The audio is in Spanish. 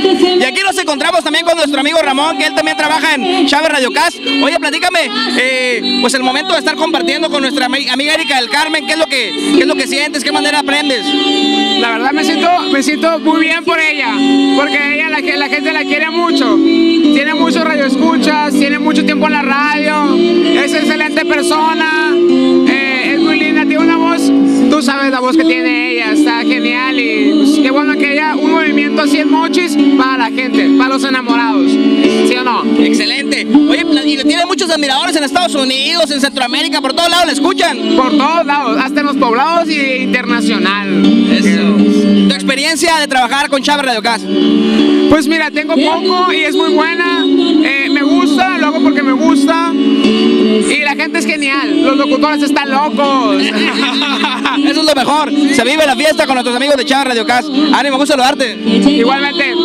Y aquí nos encontramos también con nuestro amigo Ramón, que él también trabaja en Chávez Radiocast. Oye, platícame, pues el momento de estar compartiendo con nuestra amiga Erika del Carmen, ¿qué es lo que sientes? ¿Qué manera aprendes? La verdad me siento muy bien por ella, porque ella la gente la quiere mucho. Tiene muchos radioescuchas, tiene mucho tiempo en la radio, es excelente persona, es muy linda, tiene una voz, tú sabes la voz que tiene ella, está genial y pues, qué bueno que haya un movimiento así en Mochis para la gente, para los enamorados, ¿sí o no? Excelente. Oye, y tiene muchos admiradores en Estados Unidos, en Centroamérica, por todos lados la escuchan. Por todos lados, hasta en los poblados y internacional. Eso. ¿Tu experiencia de trabajar con Chávez Radiocast? Pues mira, tengo poco y es muy buena, me gusta, lo hago porque me gusta y la gente es genial, los locutores están locos. Eso es lo mejor, se vive la fiesta con nuestros amigos de Chávez Radiocast. Ánimo, gusto saludarte. Igualmente.